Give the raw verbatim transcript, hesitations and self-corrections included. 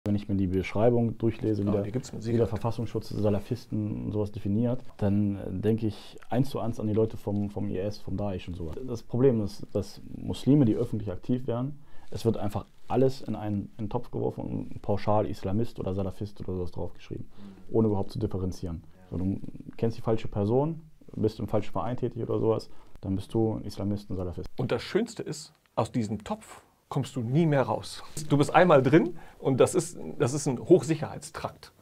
Wenn ich mir die Beschreibung durchlese, Ja, wie, der, die gibt's mit wie der Sicherheit. Verfassungsschutz Salafisten und sowas definiert, dann denke ich eins zu eins an die Leute vom, vom I S, vom Daesh und sowas. Das Problem ist, dass Muslime, die öffentlich aktiv werden, es wird einfach alles in einen, in einen Topf geworfen und pauschal Islamist oder Salafist oder sowas draufgeschrieben, ohne überhaupt zu differenzieren. So, du kennst die falsche Person, bist im falschen Verein tätig oder sowas, dann bist du ein Islamist, ein Salafist. Und das Schönste ist, aus diesem Topf kommst du nie mehr raus. Du bist einmal drin und das ist, das ist ein Hochsicherheitstrakt.